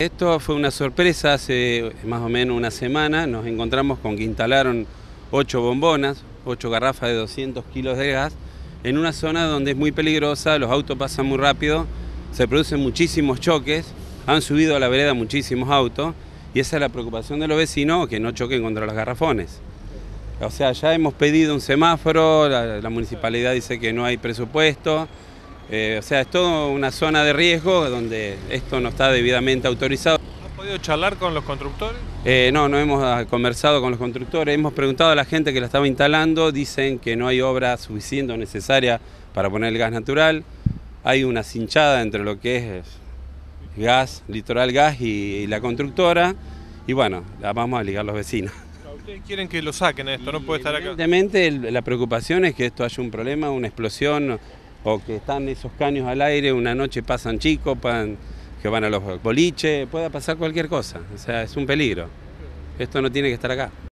Esto fue una sorpresa, hace más o menos una semana nos encontramos con que instalaron 8 bombonas, 8 garrafas de 200 kilos de gas, en una zona donde es muy peligrosa, los autos pasan muy rápido, se producen muchísimos choques, han subido a la vereda muchísimos autos y esa es la preocupación de los vecinos, que no choquen contra los garrafones. O sea, ya hemos pedido un semáforo, la municipalidad dice que no hay presupuesto. O sea, es toda una zona de riesgo donde esto no está debidamente autorizado. ¿Has podido charlar con los constructores? No hemos conversado con los constructores, hemos preguntado a la gente que la estaba instalando, dicen que no hay obra suficiente o necesaria para poner el gas natural. Hay una cinchada entre lo que es gas, Litoral Gas y la constructora, y bueno, la vamos a ligar los vecinos. Ustedes quieren que lo saquen esto, no puede estar acá. Evidentemente la preocupación es que esto haya un problema, una explosión, o que están esos caños al aire, una noche pasan chicos, que van a los boliches, pueda pasar cualquier cosa, o sea, es un peligro. Esto no tiene que estar acá.